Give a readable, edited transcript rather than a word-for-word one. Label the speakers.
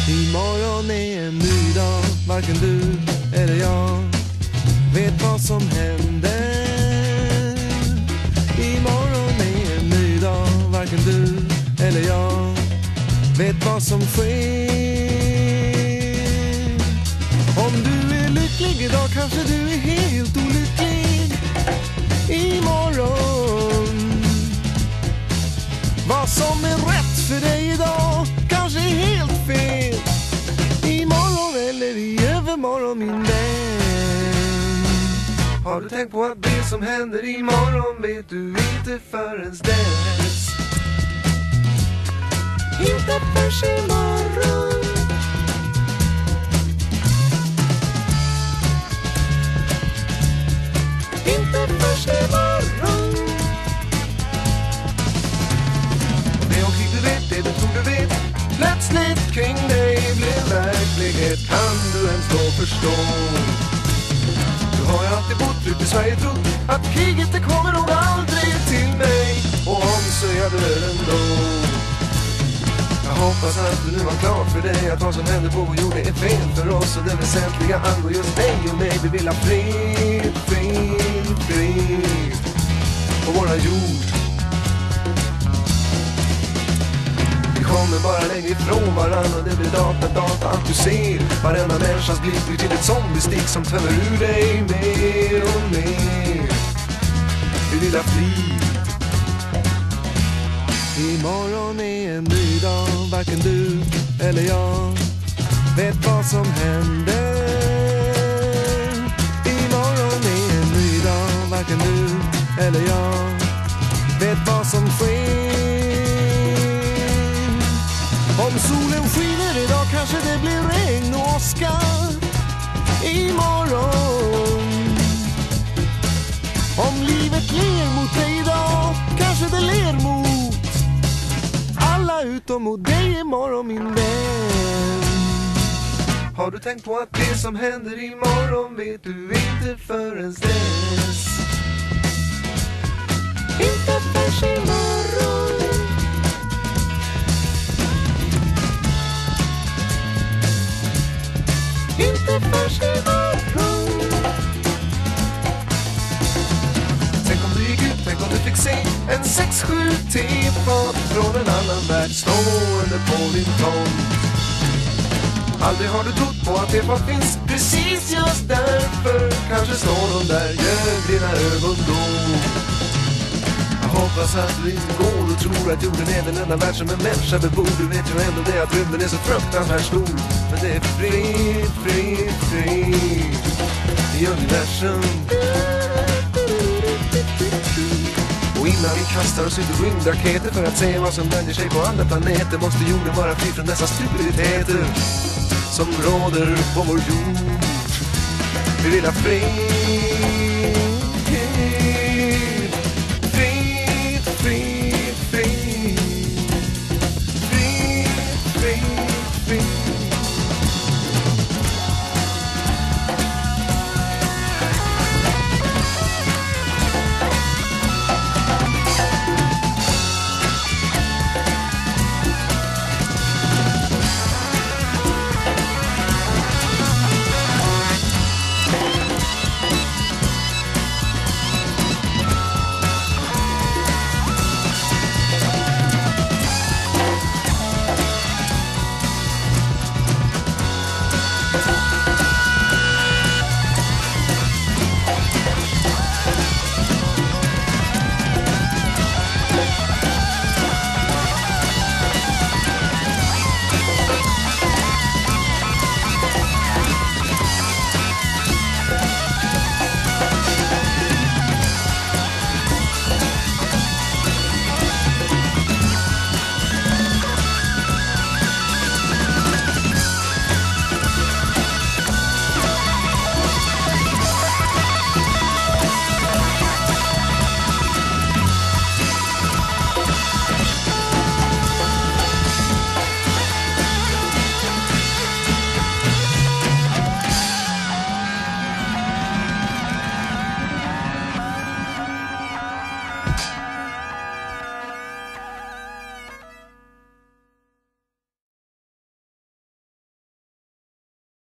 Speaker 1: Imorgon är en ny dag, varken du eller jag vet vad som händer. Imorgon är en ny dag, varken du eller jag vet vad som sker. Om du är lycklig idag kanske du är helt olycklig imorgon. Vad som är rätt för dig idag kanske är helt fel imorgon eller i övermorgon, min vän. Har du tänkt på att det som händer imorgon vet du inte förrän dess? Inte förrän imorgon. Inte förrän imorgon. Det omkring du vet, det du tror du vet, plötsligt kring dig blir verklighet. Kan du ens då förstå? Du har ju alltid bott ut i Sverige, trott att kriget det kommer nog aldrig till mig. Och om så är jag död ändå. Jag hoppas att du nu var klar för dig att vad som händer på vår jord är fel för oss. Och det väsentliga angår just dig och mig. Vi vill ha fred, fred, fred på våra jord. Vi kommer bara längre ifrån varandra och det blir data, allt du ser. Varenda människans blick blir till ett zombiestick som tömmer ur dig mer och mer. Vi vill ha frid. Imorgon är en ny dag, varken du eller jag vet vad som händer. Imorgon är en ny dag, varken du eller jag vet vad som sker. Om solen skiner idag kanske det blir regn och åska imorgon. Om livet ler mot dig idag kanske det ler mot alla utom mot dig imorgon, min vän. Har du tänkt på att det som händer imorgon vet du inte förrän dess? Inte förrän imorgon. Inte förrän imorgon. Tänk om du gick ut, tänk om du fick se en 6-7 tefat från en annan värld stående på din tomt. Aldrig har du trott på att tefat finns precis just därför. Kanske står de där, gör dina ögon då. Jag hoppas att du inte går och tror att jorden är den enda värld som en människa bebor. Du vet ju ändå det att rymden är så fruktansvärt stor. Men det är fred, fred, fred i universum. Och innan vi kastar oss ut i rymdraketer för att se vad som döljer sig på andra planeter måste jorden vara fri från dessa stupiditeter som råder på vår jord. Vi vill ha fred.